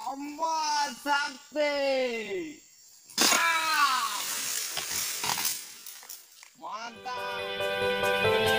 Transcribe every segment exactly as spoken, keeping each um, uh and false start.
Tombol sakti. Ah! Mantap.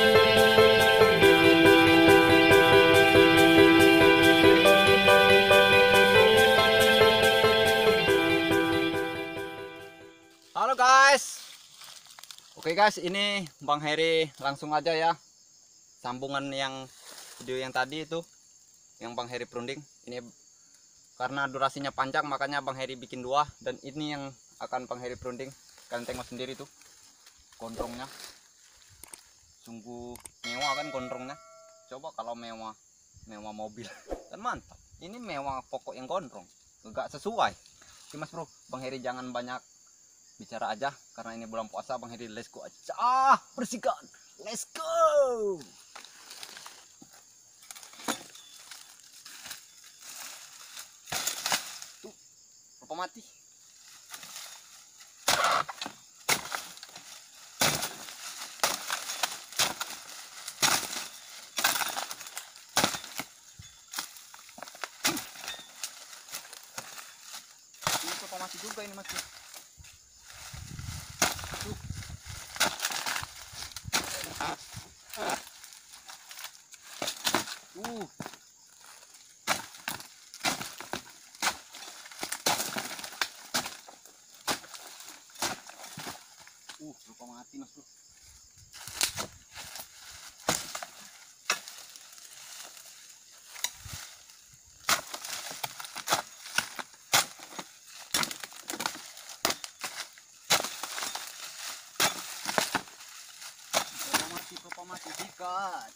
Halo guys. Oke guys, ini Bang Heri langsung aja ya. Sambungan yang video yang tadi itu yang Bang Heri perunding. Ini karena durasinya panjang makanya Bang Heri bikin dua, dan ini yang akan Bang Heri perunding. Kalian tengok sendiri tuh gondrongnya, sungguh mewah kan gondrongnya. Coba kalau mewah mewah mobil kan mantap, ini mewah pokok yang gondrong enggak sesuai. Oke Mas Bro, Bang Heri jangan banyak bicara aja karena ini bulan puasa. Bang Heri let's go aja, ah, bersihkan, let's go. Apa mati? Ini apa mati juga ini Mas. Tuh. Uh. Uh, lupa mati Mas Bro. Lupa mati, lupa mati, sikat.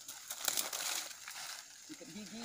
Sikat gigi.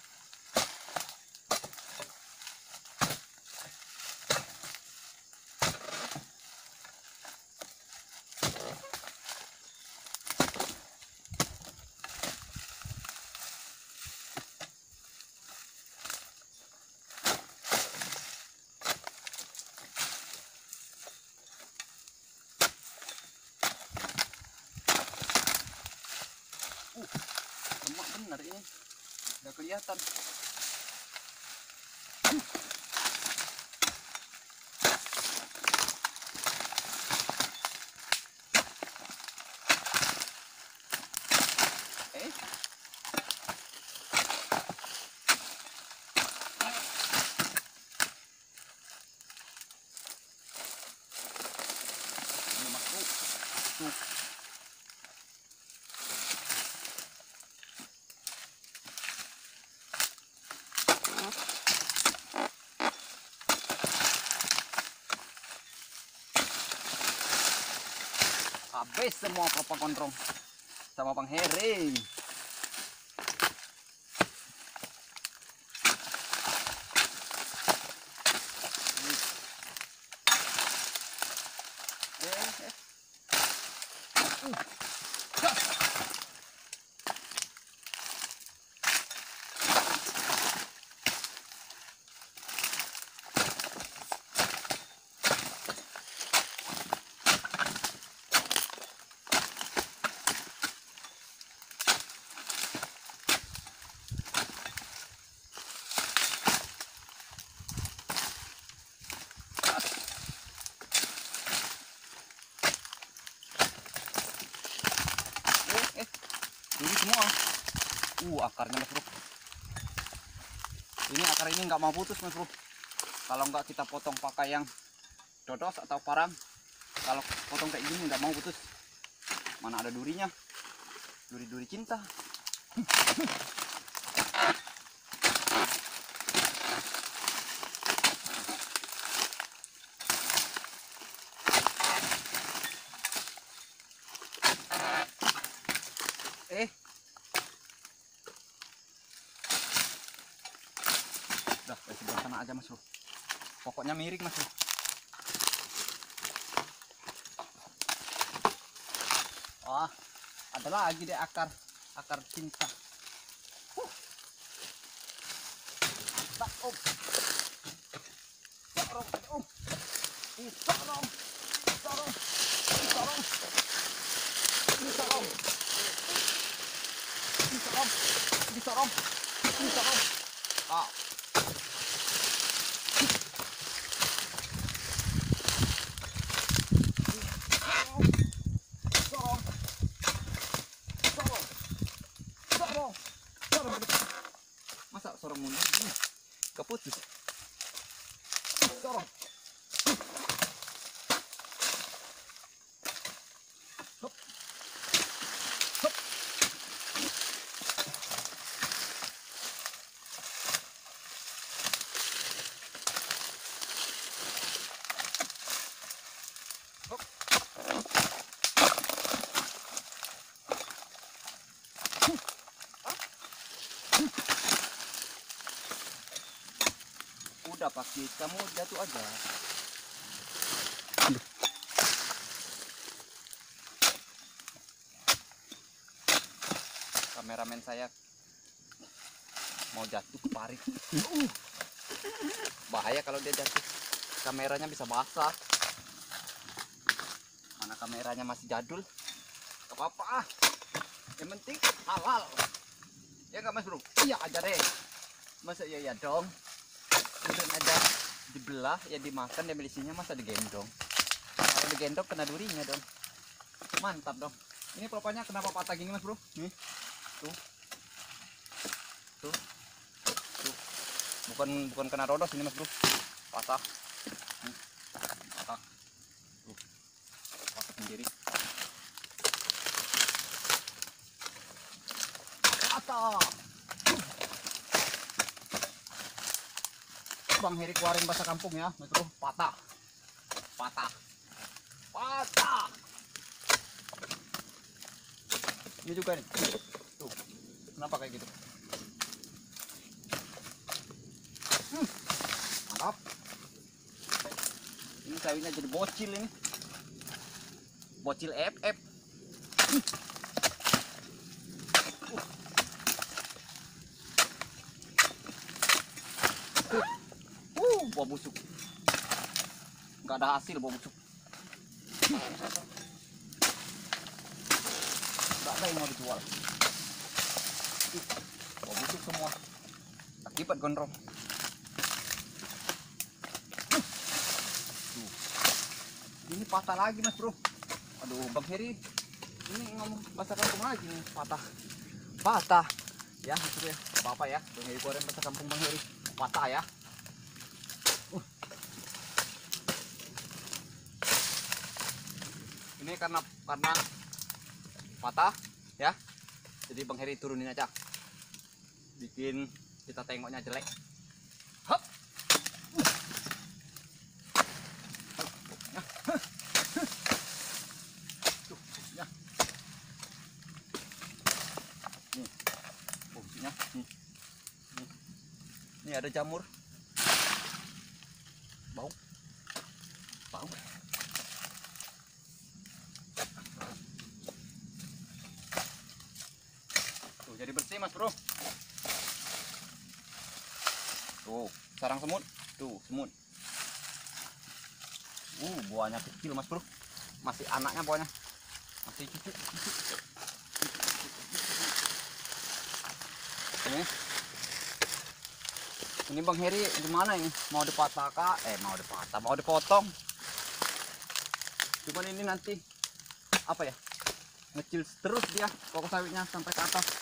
Uh, lemak bener ini, udah kelihatan. Eh, ini masuk. Tuh. Habis semua kelapa gondrong sama Bang Heri. Eh, eh. Uh. Gas. Ini semua, uh akarnya Mas Bro. Ini akar ini nggak mau putus Mas Bro. Kalau nggak kita potong pakai yang dodos atau parang, kalau potong kayak gini nggak mau putus. Mana ada durinya, duri-duri cinta. Eh, udah di sebelah sana aja Mas Bro. Pokoknya miring Mas Bro. Wah, ada lagi deh akar akar cinta. Huh. Tak om, tak om, om, tak om, tak om, tak om, tak om. Bisa om, bisa om, bisa om. Ah, dorong ke depan. Masa seorang mundur ini keputus. Dorong. Hop. Hop. Hop. Udah pasti kamu jatuh aja. Kameramen saya mau jatuh ke parit. Uh, bahaya kalau dia jatuh. Kameranya bisa basah. Mana kameranya masih jadul. Gak apa-apa ah. Yang penting halal. Ya nggak mas bro? Iya aja deh. Masa iya ya dong. Kemudian aja dibelah ya dimakan dia isinya, masa digendong. Kalau digendong kena durinya dong. Mantap dong. Ini pelopanya kenapa patah gini mas bro? Nih. Tuh. Tuh. Tuh. Bukan bukan kena rodos ini mas bro. Patah. Hmm. Patah. Tuh. Patah sendiri. Patah. Bang Heri keluarin bahasa kampung ya, mas bro. Patah. Patah. Patah. Ini juga nih. Tuh. Kenapa kayak gitu? Hmm. Mantap. Ini kawinnya jadi bocil ini. Bocil F F. Hmm. Uh, buah busuk. Nggak ada hasil buah busuk. Nggak ada yang mau dijual. Buah busuk semua. Akibat gondrong. Tuh. Ini patah lagi mas bro. Aduh Bang Heri. Ini ngomong bahasa kampung lagi nih. Patah. Patah. Ya mas bro ya. Apa-apa ya. Bang Heri keluarin bahasa kampung Bang Heri. Patah ya. Ini karena karena patah ya, jadi Bang Heri turunin aja, bikin kita tengoknya jelek. Hop. Tuh, ya. Nih, fungsinya nih. Nih. Ini ada jamur, bau, bau. Jadi bersih mas bro. Tuh sarang semut. Tuh semut. Uh buahnya kecil mas bro. Masih anaknya buahnya. Masih cucu. Ini. Ini Bang Heri gimana ini? Mau dipatah kak? Eh mau dipatah, mau dipotong. Cuman ini nanti apa ya? Ngecil terus dia pokok sawitnya sampai ke atas.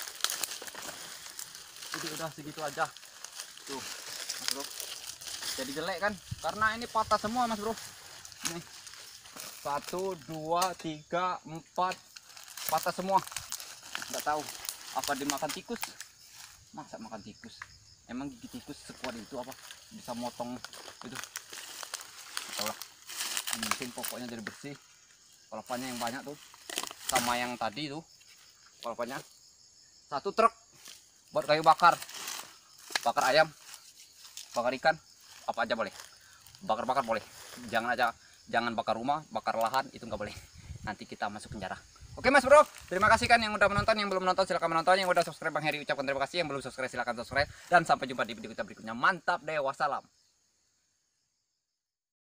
Jadi udah segitu aja tuh mas bro, jadi jelek kan karena ini patah semua mas bro. Nih satu dua tiga empat patah semua. Nggak tahu apa dimakan tikus. Masa makan tikus? Emang gigi tikus sekuat itu apa bisa motong itu? Tahu lah, yang penting pokoknya jadi bersih. Kelopanya yang banyak tuh sama yang tadi tuh kelopanya satu truk buat kayu bakar, bakar ayam, bakar ikan, apa aja boleh, bakar-bakar boleh, jangan aja, jangan bakar rumah, bakar lahan, itu nggak boleh, nanti kita masuk penjara. Oke mas bro, terima kasih kan yang udah menonton, yang belum menonton silahkan menonton, yang udah subscribe Bang Heri ucapkan terima kasih, yang belum subscribe silahkan subscribe, dan sampai jumpa di video kita berikutnya. Mantap deh, wassalam.